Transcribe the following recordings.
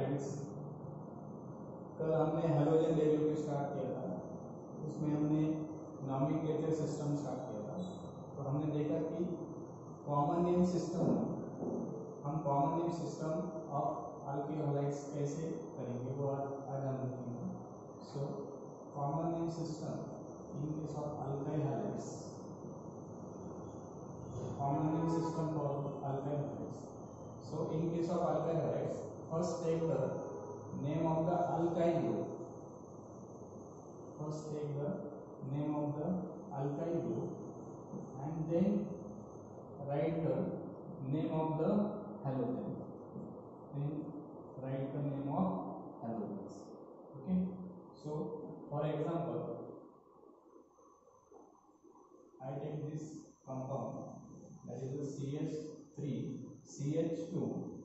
Friends, कल हमने halogen derivative start किया था, उसमें हमने नॉमेनक्लेचर सिस्टम स्टार्ट किया था। तो हमने देखा कि कॉमन नेम सिस्टम, हम common name system of alkyl halides कैसे करेंगे वो आज हम देखेंगे। So common name system in case of alkyl halides, common name system for alkyl halides. So in case of alkyl halides, first take the name of the alkyl group. First take the name of the alkyl group and then write the name of the halogen. Then write the name of halogens. Okay. So for example, I take this compound, that is the CH3 CH2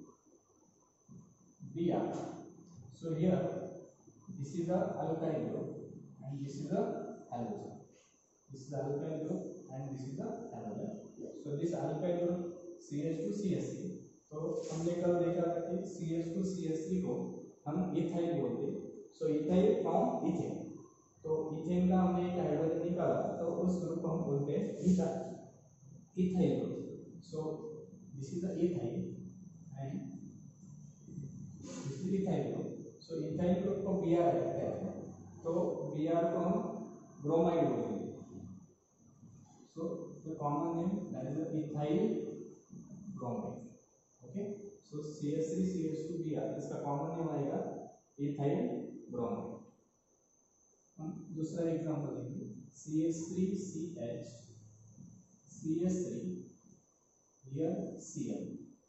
Br. So here this is the alkyl group and this is the halogen. This is the alkyl group and this is the halogen. So this alkyl group CH2 CH3, तो हमने कल देखा था कि CH2 CH3 को हम ethyl बोलते हैं. सो इथाइल फ्रॉम इथेन, तो इथेन का हमने एक हाइड्रोजन निकाला तो उस ग्रुप को हम बोलते हैं ethyl group. So this is the ethyl and this is ethyl group. So ethyl group को Br कहते हैं, तो Br को हम ब्रोमाइड बोलेंगे. So the common name, that is the ethyl bromide. Okay. So CH3 CH2 Br, इसका common name आएगा ethyl bromide. हम दूसरा एग्जांपल लेंगे, CH3 CH CH3 here Cl.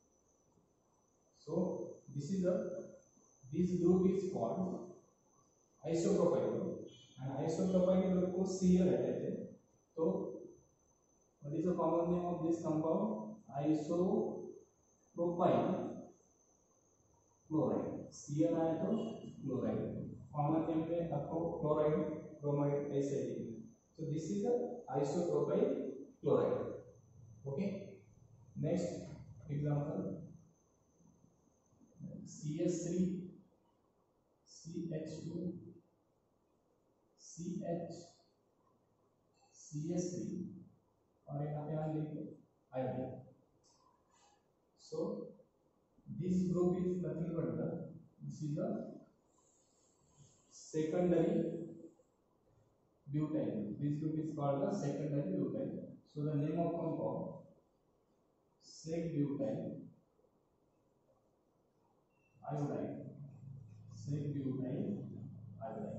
So this group is called isopropyl group and isopropyl group को Cl कहते हैं. तो what is the common name of this compound? Isopropyl chloride. Cl आया तो chloride, common name में आपको chloride bromide ऐसे लिखना. So this is the isopropyl chloride. Okay. Next example, CH3 CH2 CH CH3 और यहाँ पे हम लिखेंगे iodine. So this group is nothing but this is the secondary butyl. This group is called the secondary butyl. So the name of compound sec-butyl iodide. Sec-butyl iodide.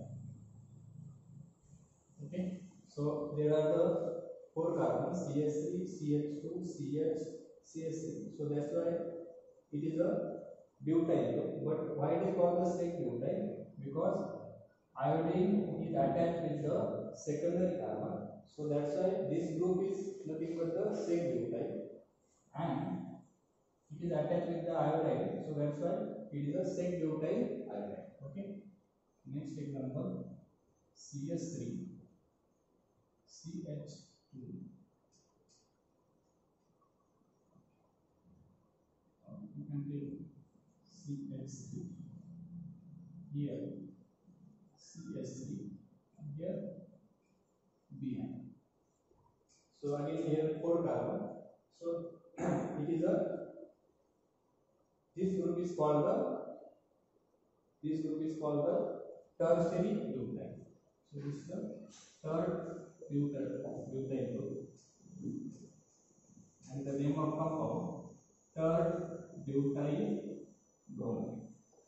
Okay. So there are the 4 carbons, CH3 CH2 CH CH3. So that's why it is a butyl group. But why it is called the sec-butyl? Because iodine is attached with the secondary carbon. So that's why this group is nothing but the sec-butyl and it is attached with the iodide. So that's why it is a sec-butyl iodide. Okay. Next example, CH3 CH2 you can take CH3 here CH3 here Br. So again here 4 carbon. So it is this group is called the tertiary butyl. So this is the third butyl group and the name of compound third butyl bromide.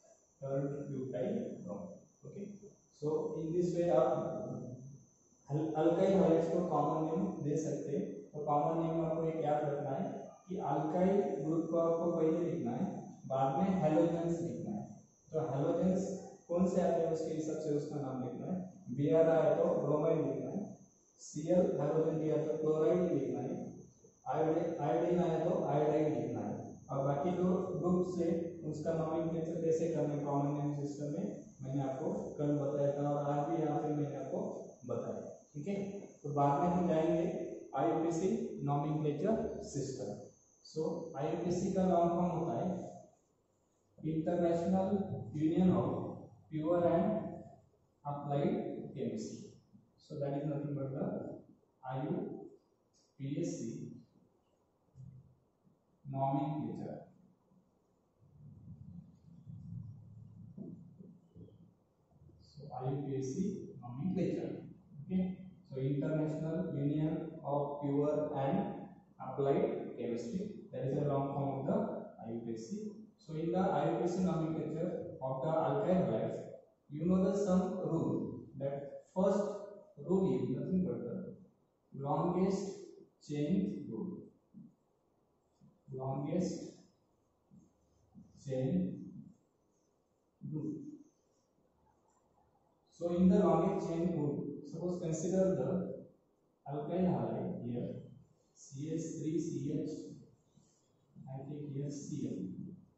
Okay. So in this way आप alkyl halides को common name दे सकते हैं. तो common name आपको एक याद रखना है कि अल्काइल ग्रुप को आपको पहले लिखना है, बाद में हैलोजेंस लिखना है. तो हैलोजेंस कौन से आते हैं उसके हिसाब से उसका नाम लिखना है. Br आया तो ब्रोमाइड लिखना है, Cl हैलोजन दिया तो क्लोराइड लिखना है, आयोडीन आया तो आयोडाइड लिखना है. और बाकी जो ग्रुप्स है उसका नॉमेनक्लेचर कैसे करना है कॉमन नेम सिस्टम में मैंने आपको कल बताया था और आज भी यहाँ पे मैंने आपको बताया. ठीक है. तो बाद में हम जाएंगे IUPAC nomenclature system. So IUPAC का लॉन्ग फॉर्म होता है International Union of Pure and Applied Chemistry. So that is nothing but the IUPAC nomenclature. So IUPAC nomenclature. Okay. So International Union of Pure and Applied Chemistry. That is a long form of the IUPAC. So in the IUPAC nomenclature of the alkyl halides, you know the some rule. That first rule is nothing but the longest chain rule. Longest chain rule. So in the longest chain rule, suppose consider the alkyl halide here, CH3CH, I take here Cl,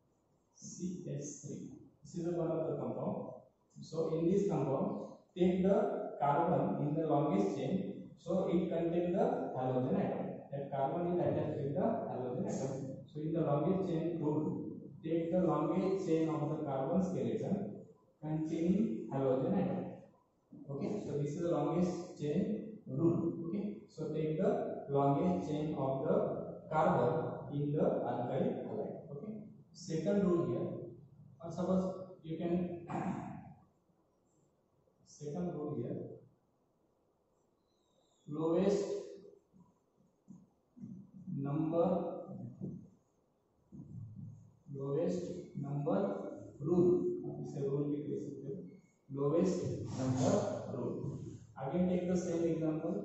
CH3. This is one of the compound. So in this compound, take the carbon in the longest chain. So it contains the halogen atom. That carbon is attached with the halogen atom. So in the longest chain rule, take the longest chain of the carbon skeleton containing halogen atom. Okay, so this is the longest chain rule. Okay, so take the longest chain of the carbon in the alkyl halide. Okay, second rule here, or suppose you can second rule here, lowest number rule. This is rule लिख सकते हो, lowest number rule. Again take the same example,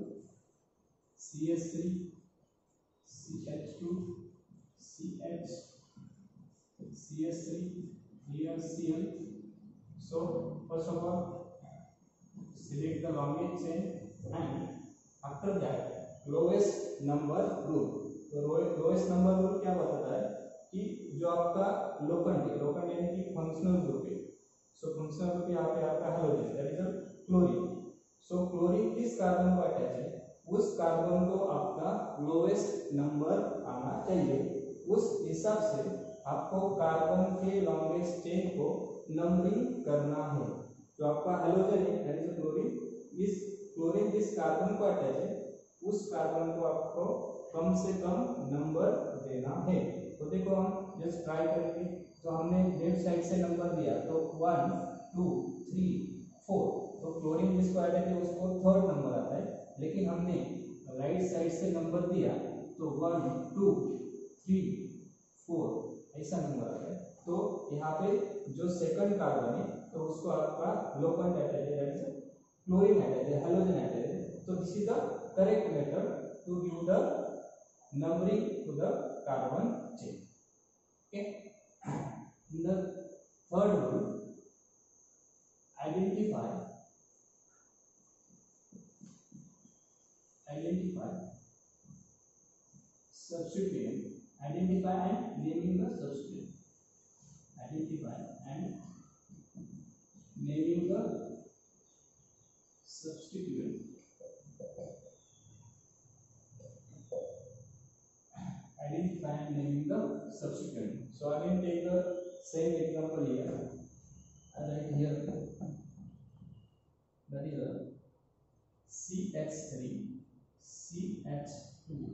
CH3, CH2, CH, CH3, here Cl. So first of all, select the longest chain and after that lowest number rule. तो lowest number rule क्या बताता है कि जो आपका लोखंड है, लोखंड यानी कि फंक्शनल ग्रुप है. सो फंक्शनल ग्रुप यहाँ पे आपका halogen, that is chlorine. So chlorine किस कार्बन को अटैच है, उस कार्बन को आपका लोवेस्ट नंबर आना चाहिए. उस हिसाब से आपको कार्बन के लॉन्गेस्ट चेन को नंबरिंग करना है. जो आपका हेलोजन है, दैट इज क्लोरीन, इस क्लोरीन जिस कार्बन को अटैच है उस कार्बन को आपको कम से कम नंबर देना है. तो देखो हम जस्ट ट्राई करेंगे. तो हमने लेफ्ट साइड से नंबर दिया, तो 1 2 3 4, तो क्लोरीन जिसको अटैच है उसको थर्ड नंबर आता है. लेकिन हमने राइट साइड से नंबर दिया तो 1 2 3 4 ऐसा नंबर आता है. तो यहाँ पे जो सेकंड कार्बन है तो उसको आपका लोखंड अटैच है, दैट इज क्लोरीन अटैच है, हेलोजन अटैच है. तो this is the correct method to give the numbering to the carbon chain. Okay. In the third rule, identify substituent. Identify and naming the substituent. Identify and naming the substituent. Identify and naming the substituent. So again take the same example here. I write here, that is a CH3, CH2,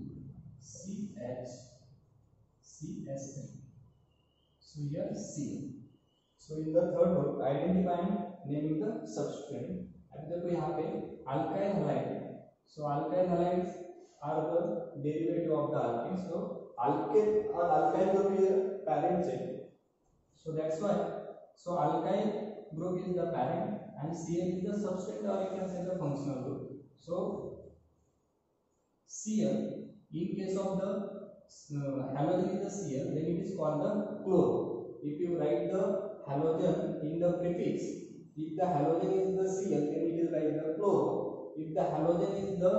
CH3. So here C. So in the third rule, identify and naming the substituent. अब देखो यहाँ पे alkyl halide. So alkyl halides are the derivative of the alkane. So alkyl group is a parent chain. So that's why. So alkyl group is the parent and Cl is the substituent, or you can say the functional group. So Cl, in case of the halogen is the Cl, then it is called the chloro. If you write the halogen in the prefix, if the halogen is the Cl, then it is like the chloro. If the halogen is the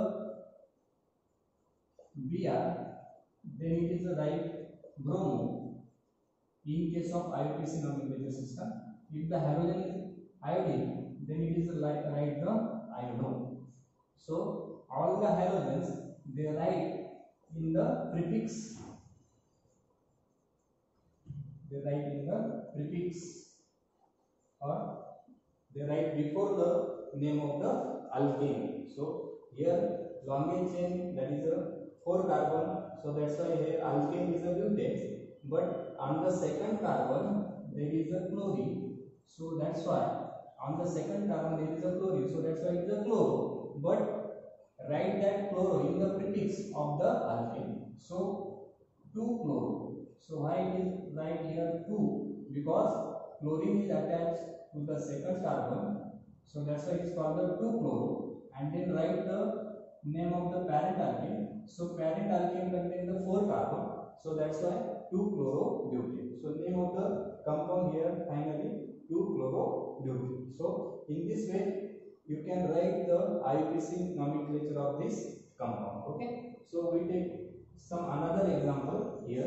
Br, then it is the right bromo. In case of IUPAC nomenclature system, if the halogen is iodine, then it is the right the iodine. So all the halogens they write in the prefix. they write in the prefix, or they write before the name of the alkane. So here longest chain, that is a 4 carbon, so that's why here alkane is a butane, but on the second carbon there is a chlorine, so that's why on the second carbon there is a chlorine, so that's why it is a chloro, but write that chloro in the prefix of the alkane, so 2 chloro. So why it is write here 2? Because chlorine is attached to the second carbon, so that's why it is called the 2 chloro. And then write the name of the parent alkane. So parent alkane contains the 4 carbon, so that's why 2 chlorobutane. So name of the compound here finally 2 chlorobutane. So in this way you can write the IUPAC nomenclature of this compound. Okay, so we take some another example here.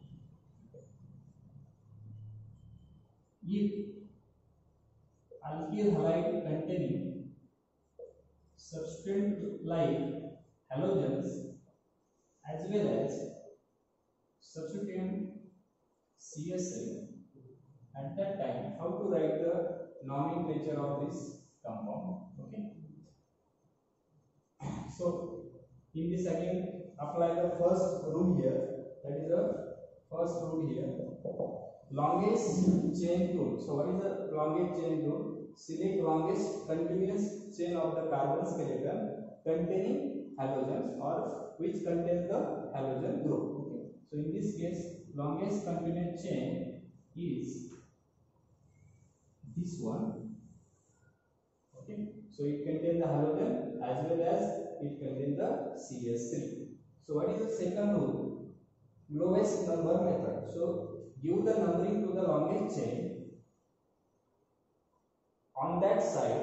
If alkyl halide containing substance like halogens as well as substituent CSL, at that time how to write the nomenclature of this compound. Okay, so in this again apply the first rule here, that is the first rule here, longest chain rule. So what is the longest chain rule? Select longest continuous chain of the carbon skeleton containing halogens or which contains the halogen group. Okay, so in this case longest continuous chain is this one. Okay, so it contains the halogen as well as it contains the CH3. So what is the second rule? Lowest number method. So give the numbering to the longest chain. On that side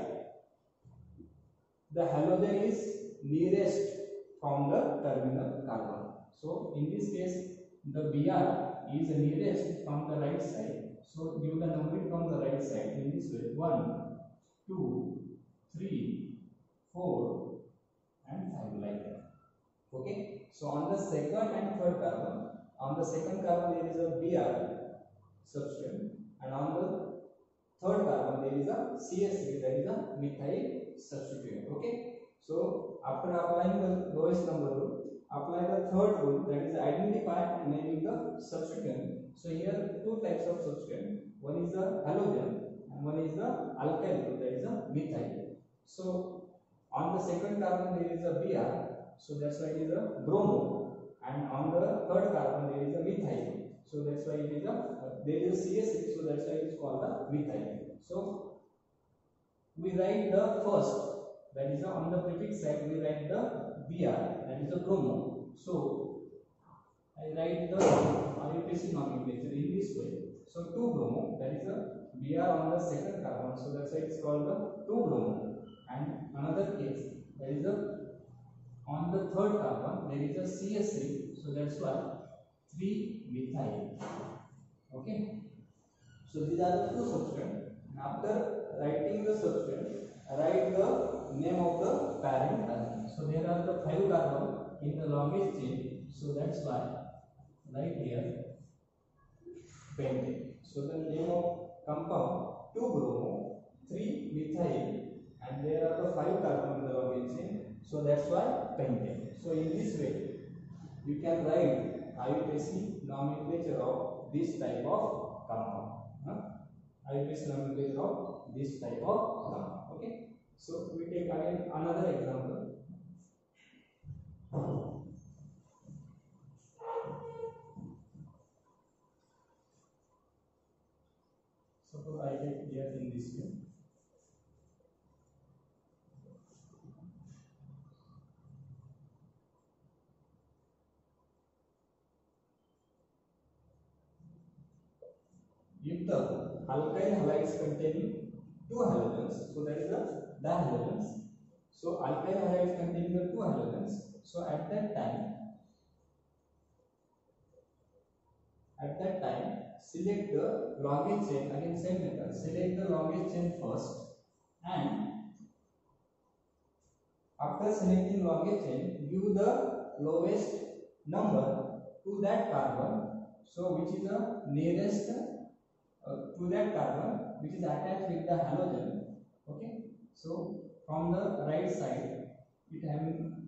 the halogen is nearest from the terminal carbon. So in this case the Br is nearest from the right side. So give the numbering from the right side in this way: 1, 2, 3, 4 and 5, like that. Okay, so on the second and third carbon, on the second carbon there is a Br substance, and on the third carbon there is a CH3, that is a methyl substituent. Okay, so after applying the lowest number rule, apply the third rule, that is identify and naming the substituent. So here two types of substituent, one is the halogen and one is the alkyl group, that is a methyl. So on the second carbon there is a Br, so that's why it is a bromo, and on the third carbon there is a methyl, so that's why it is a there is a CH6, so that's why it is called the methyl. So we write the first, that is on the prefix side we write the Br, that is the bromo. So I write the IUPAC nomenclature in this way. So 2 bromo, that is a Br on the second carbon, so that's why it is called the 2 bromo. And another case, that is a on the third carbon there is a CH3, so that's why 3 methyl. Okay, so these are the two substances. After writing the substance, write the name of the parent alkene. So there are the 5 carbon in the longest chain, so that's why write here pentane. So the name of compound 2 bromo, 3 methyl, and there are the 5 carbon in the longest chain, so that's why pentane. So in this way you can write IUPAC nomenclature of this type of compound. IUPAC nomenclature of this type of compound. Okay, so we take again another example. Suppose I take here in this way. If the alkyl halides containing 2 halogens, so that is the dihalogens. So alkyl halides containing the 2 halogens. So at that time select the longest chain. Again same method. Select the longest chain first, and after selecting longest chain, give the lowest number to that carbon So which is the nearest to that carbon which is attached with the halogen. Okay. So from the right side, it having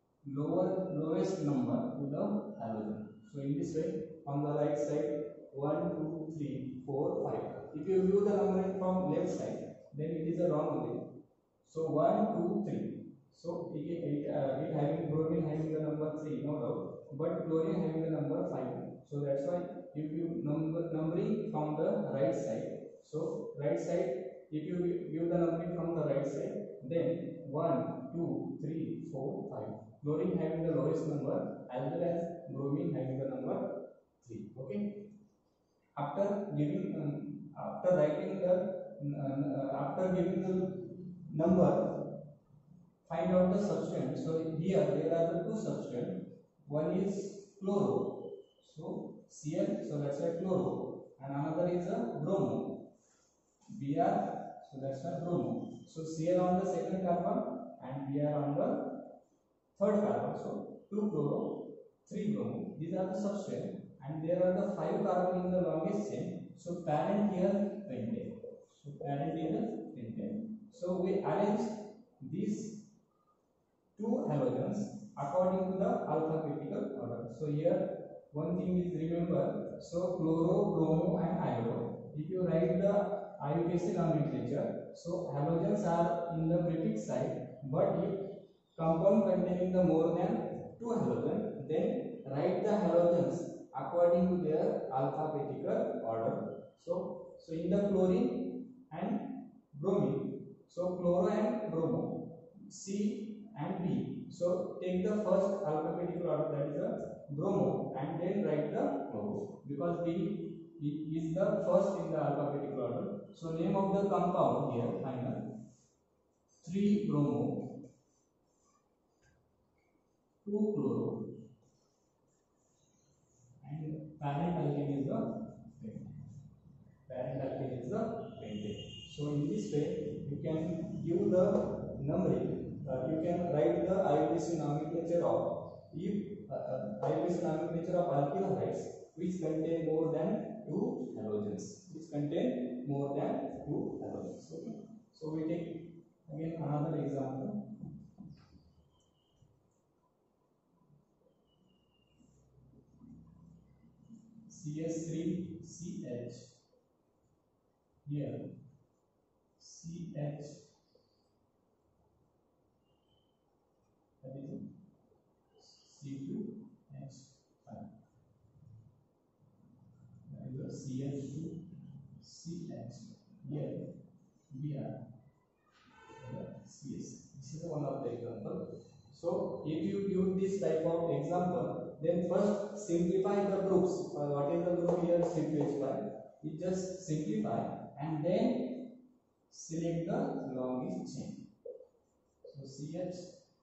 lowest number to the halogen. So in this way, from the right side, 1, 2, 3, 4, 5. If you view the numbering from left side, then it is a wrong way. So 1, 2, 3. So it having bromine having the number 3, no doubt, but chlorine having the number 5. So that's why if you numbering from the right side, so right side, if you view the numbering from the right side, then 1, 2, 3, 4, 5. Chlorine having the lowest number as well as bromine having the number 3. Okay. After giving, after writing the, after giving the number, find out the substance. So here there are the two substances. One is chloro, so Cl, so that's why chloro, and another is a bromo, Br, so that's why bromo. So Cl on the second carbon and Br on the third carbon. So 2 chloro, 3 bromo. These are the substance, and there are the 5 carbon in the longest chain. So parent here pentane. So parent is pentane. So we arrange these two halogens according to the alphabetical order. So here one thing is remember, so chloro, bromo and iodo. If you write the IUPAC nomenclature, so halogens are in the prefix side, but if compound containing the more than 2 halogens, then write the halogens according to their alphabetical order. So in the chlorine and bromine, so chloro and bromo, C and B. So take the first alphabetical order, that is the bromo, and then write the chloro, because B is the first in the alphabetical order. So name of the compound here final 3 bromo, 2 chloro, and parent alkane is the pentane. Parent alkane is the pentane. So in this way you can give the numbering. You can write the IUPAC nomenclature of IUPAC nomenclature of alkyl halides which contain more than 2 halogens. Which contain more than 2 halogens. Okay. So we take again another example. CS3CH. Here CH. That is C2H5. That is the CH2CH. Here we are CS. This is one of the example. So if you use this type of example, then first simplify the groups. What is the group here? C2H5. You just simplify and then select the longest chain. So CH,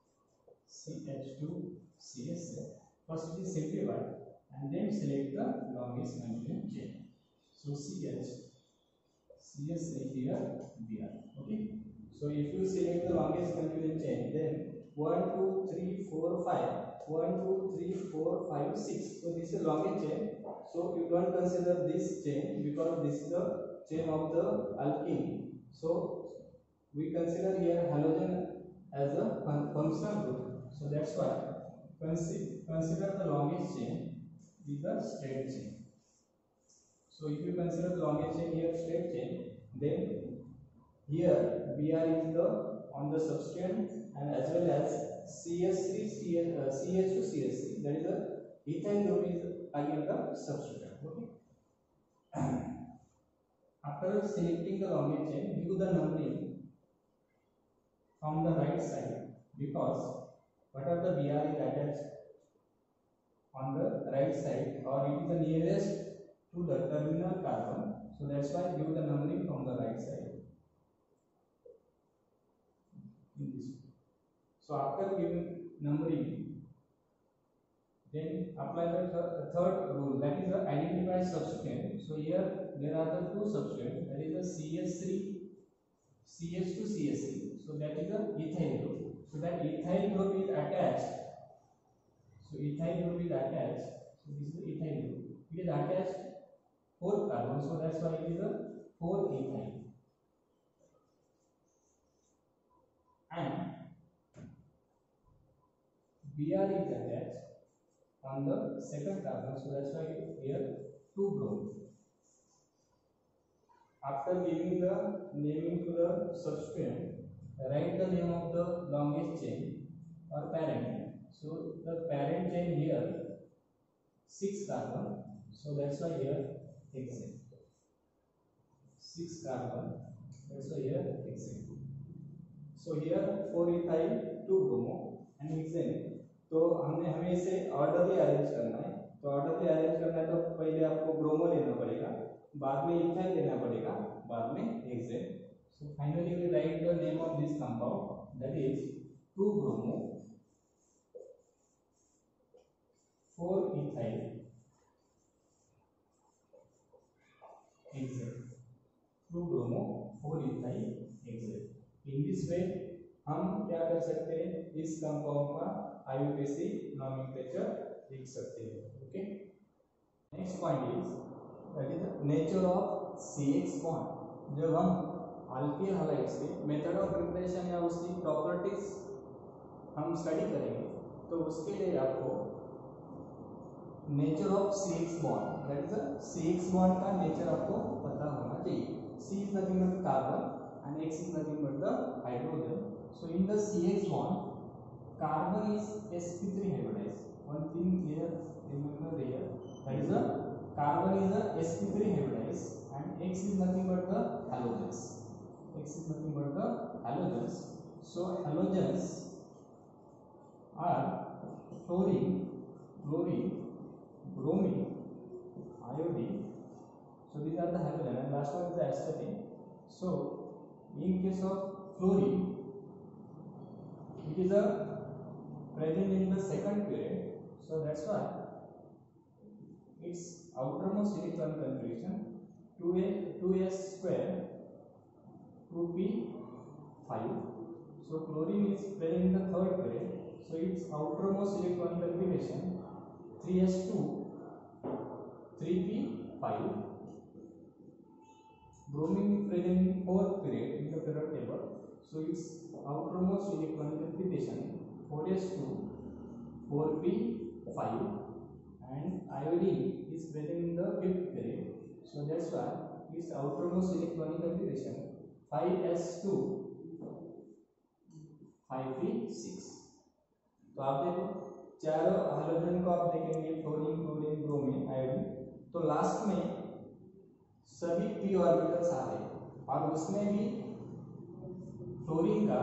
CH2, CS. First it is simplified and then select the longest nitrogen chain. So CH, CS here, Br. Okay. So if you select the longest nitrogen chain, then 1, 2, 3, 4, 5. 1, 2, 3, 4, 5, 6. So this is the longest chain. So you don't consider this chain because this is the chain of the alkene. So we consider here halogen as a functional group. So that's why consider the longest chain is the straight chain. So if you consider the longest chain here straight chain, then here Br is the on the substrate and as well as CH2 CH3, that is the ethyl group is again the substrate. Okay. After selecting the longest chain, view the numbering from the right side because whatever the Br is attached on the right side or it is the nearest to the terminal carbon. So that's why view the numbering from the right side. In this. So after giving numbering, then apply the third rule, that is the identify substituent. So here there are the two substituents, that is the CH3, CH2, CH3. So that is the ethyl group. So that ethyl group is attached. So ethyl group is attached. So this is the ethyl group. It is attached 4 carbon, so that's why it is a 4 ethyl. And Br is attached on the second carbon, so that's why here 2 bromine. After giving the naming to the substituent, write the name of the longest chain or parent. So the parent chain here 6 carbon, so that's why here hexane. 6 carbon, that's why here hexane. So here 4 ethyl 2 bromo and hexane. तो हमें इसे orderly arrange करना है. तो orderly arrange करना है तो पहले आपको ब्रोमो लेना पड़ेगा, बाद में इथाइल लेना पड़ेगा, बाद में hexane. So finally we write the name of this compound, that is 2 bromo 4 ethyl hexane. 2 bromo 4 ethyl hexane. In this way हम क्या कर सकते हैं, इस कंपाउंड का IUPAC नॉमेनक्लेचर लिख सकते हैं. Okay, next point is that is the nature of CH bond. जब हम अल्किल हैलाइड्स के मेथड ऑफ प्रिपरेशन या उसकी प्रॉपर्टीज हम स्टडी करेंगे, तो उसके लिए आपको nature of CH bond, that is the CH bond का नेचर आपको पता होना चाहिए. C is nothing but carbon and X is nothing but the hydrogen. So in the CH bond, carbon is sp3 hybridized. One thing here, remember here, that is the carbon is a sp3 hybridized and X is nothing but the halogens. X is nothing but the halogens. So halogens are fluorine, bromine, iodine. So these are the halogen and last one is the astatine. So in case of fluorine, it is a present in the second period, so that's why its outermost electron configuration 2s square 2p5. So chlorine is present in the third period, so its outermost electron configuration 3s2 3p5. Bromine is present in fourth period in the periodic table, so its outermost electron configuration 4s2 4p5, and iodine is present in the fifth period, so that's why its outermost electron configuration 5s2 5p6. तो आप देखो चारों hydrogen को आप देखेंगे, fluorine, chlorine, bromine, iodine, तो last में सभी p ऑर्बिटल्स आ रहे हैं और उसमें भी फ्लोरीन का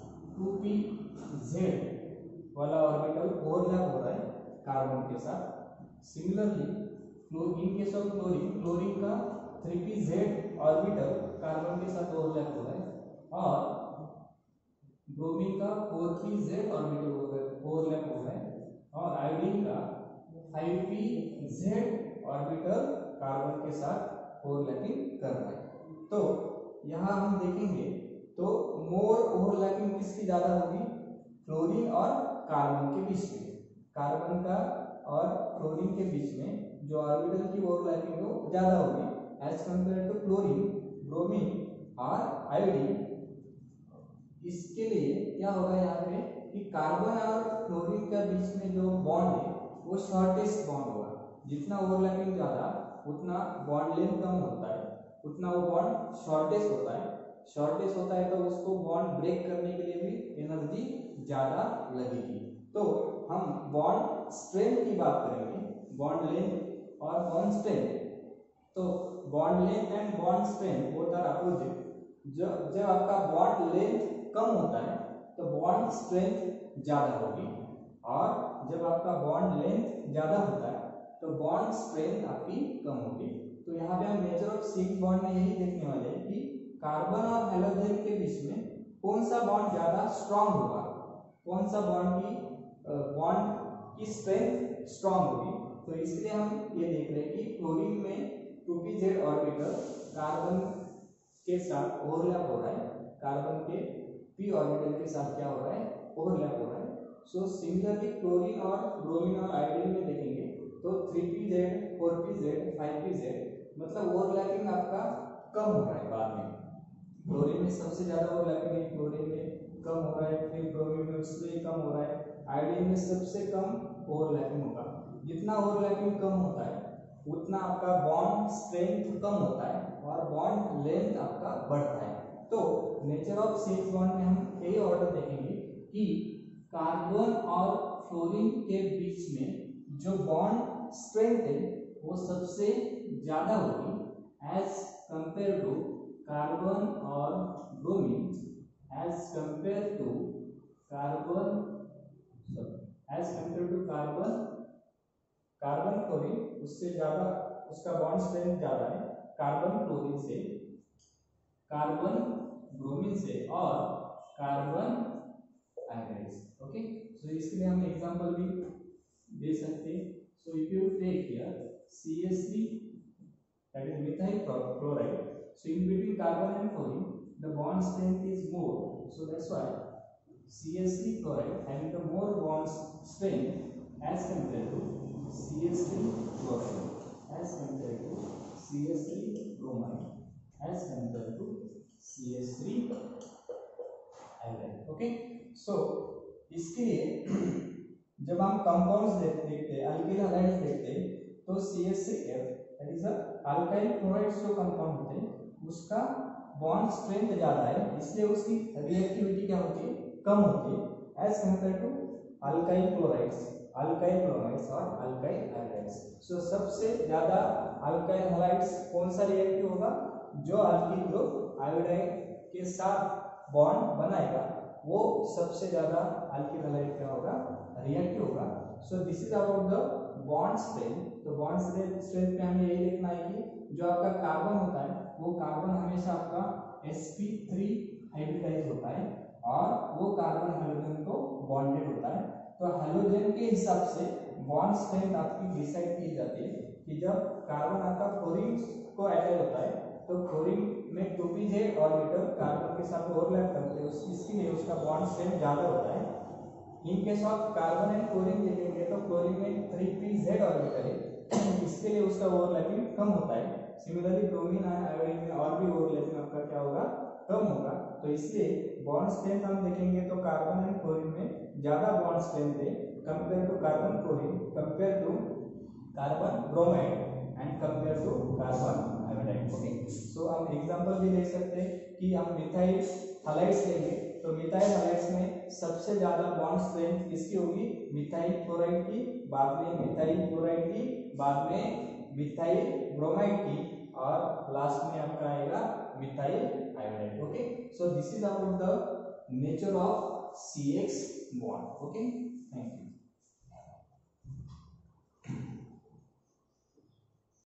2pz वाला ऑर्बिटल ओवरलैप हो रहा है कार्बन के साथ. Similarly in case of chlorine का 3pz ऑर्बिटल कार्बन के साथ ओवरलैप हो रहा है और ब्रोमीन का 4pz ऑर्बिटल ओवरलैप हो रहा है और आयोडीन का 5pz ऑर्बिटल कार्बन के साथ ओवरलैपिंग कर रहा है. तो यहाँ हम देखेंगे तो मोर ओवरलैपिंग किसकी ज्यादा होगी, फ्लोरीन और कार्बन के बीच में. कार्बन का और फ्लोरीन के बीच में जो ऑर्बिटल की ओवरलैपिंग हो ज्यादा होगी as compare to chlorine, bromine और आयोडीन. इसके लिए क्या होगा यहाँ पे कि कार्बन और फ्लोरीन के बीच में जो बॉन्ड है वो शॉर्टेस्ट बॉन्ड होगा. जितना ओवरलैपिंग ज्यादा उतना बॉन्ड लेंथ कम होता है, उतना वो बॉन्ड शॉर्टेस्ट होता है. शॉर्टेस्ट होता है तो उसको बॉन्ड ब्रेक करने के लिए भी एनर्जी ज्यादा लगेगी. तो हम बॉन्ड स्ट्रेंथ की बात करेंगे, बॉन्ड लेंथ और बॉन्ड स्ट्रेंथ. तो bond length and bond strength both are opposite. जब आपका बॉन्ड लेंथ कम होता है तो बॉन्ड स्ट्रेंथ ज्यादा होगी और जब आपका बॉन्ड लेंथ ज्यादा होता है तो बॉन्ड स्ट्रेंथ आपकी कम होगी. तो यहाँ पे हम नेचर ऑफ CH बॉन्ड में यही देखने वाले हैं कि कार्बन और हेलोजन के बीच में कौन सा बॉन्ड ज्यादा स्ट्रांग होगा, कौन सा बॉन्ड की स्ट्रेंथ स्ट्रांग होगी. तो इसलिए हम ये देख रहे हैं कि क्लोरीन में 2pz ऑर्बिटल कार्बन के साथ ओवरलैप हो रहा है, कार्बन के p ऑर्बिटल के साथ क्या हो रहा है, ओवरलैप हो रहा है. सो सिमिलरली क्लोरीन और ब्रोमीन और आयोडीन में देखेंगे तो 3pz 4pz 5pz मतलब ओवरलैपिंग आपका कम हो रहा है बाद में। क्लोरीन में सबसे ज्यादा ओवरलैपिंग है, क्लोरीन में कम हो रहा है, फिर ब्रोमीन में उससे कम हो रहा है, आयोडीन में सबसे कम ओवरलैपिंग होगा। जितना ओवरलैपिंग कम होता है उतना आपका बॉन्ड स्ट्रेंथ कम होता है और बॉन्ड लेंथ आपका बढ़ता है। तो नेचर ऑफ CH बॉन्ड में हम यही ऑर्डर देखेंगे कि कार्बन और फ्लोरीन के बीच में जो बॉन्ड स्ट्रेंथ है वो सबसे ज्यादा होगी एज कंपेयर टू कार्बन और bromine, as compare to carbon chlorine उससे ज्यादा उसका बॉन्ड स्ट्रेंथ ज्यादा है कार्बन क्लोरीन से, कार्बन ब्रोमीन से और कार्बन आयोडाइड से। ओके, सो इसके लिए हम एग्जांपल भी दे सकते हैं। So if you take here CH3 that is methyl chloride, so in between carbon and chlorine the bond strength is more, so that's why CH3 chloride having the more bond strength as compared to CH3 chloride as compared to CH3 bromide as compared to CH3 iodide। Okay, so इसके लिए जब हम compounds देखते हैं, alkyl halides देखते हैं, तो CH3F that is alkyl chlorides जो कंपाउंड होते हैं उसका बॉन्ड स्ट्रेंथ ज्यादा है, इसलिए उसकी रिएक्टिविटी क्या होती है, कम होती है as compare to alkyl chlorides, alkyl bromides और अल्काइल आयोडाइड्स। सो सबसे ज्यादा अल्काइल हैलाइड्स कौन सा रिएक्टिव होगा, जो अल्किल ग्रुप आयोडाइड के साथ बॉन्ड बनाएगा वो सबसे ज्यादा अल्किल हैलाइड क्या होगा, रिएक्टिव होगा। So this is about the bond strength. तो बॉन्ड स्ट्रेंथ पे हमें यही देखना है कि जो आपका कार्बन होता है वो कार्बन हमेशा आपका sp3 हाइब्रिडाइज होता है और वो कार्बन हाइड्रोजन को बॉन्डेड होता है। तो हाइड्रोजन के हिसाब से बॉन्ड स्ट्रेंथ आपकी डिसाइड की जाती है कि जब कार्बन आपका फ्लोरीन को अटैच होता है तो फ्लोरीन में 2pz ऑर्बिटल कार्बन के साथ ओवरलैप करते हैं, इसके लिए उसका बॉन्ड स्ट्रेंथ ज्यादा होता है। In case of carbon and chlorine देखेंगे तो क्लोरीन में 3pz ऑर्बिटल है, इसके लिए उसका ओवरलैपिंग कम होता है। सिमिलरली ब्रोमीन और आयोडीन में और भी ओवरलैपिंग आपका क्या होगा, कम होगा। तो इसलिए बॉन्ड स्ट्रेंथ हम देखेंगे तो कार्बन एंड क्लोरीन में ज्यादा बॉन्ड स्ट्रेंथ है compare to carbon chlorine, compare to carbon bromide and compare to carbon iodide. Okay, so हम एग्जांपल भी ले सकते हैं कि हम मिथाइल हैलाइड्स लेंगे तो मिथाइल हैलाइड्स में सबसे ज्यादा बॉन्ड स्ट्रेंथ किसकी होगी, मिथाइल क्लोराइड की, बाद में मिथाइल क्लोराइड की, बाद में मिथाइल ब्रोमाइड की और लास्ट में आपका आएगा methyl iodide. Okay, so this is about the nature of CX bond. Okay, thank you.